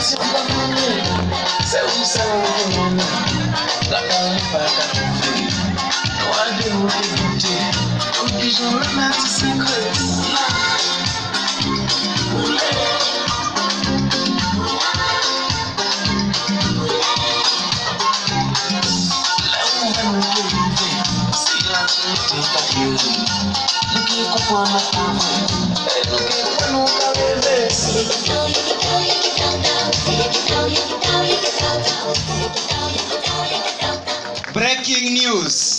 si on va mener, c'est où ça va mener. La carrière pas qu'à trouver. Nous allons débuter. Comme pigeon le matin secret. Breaking news.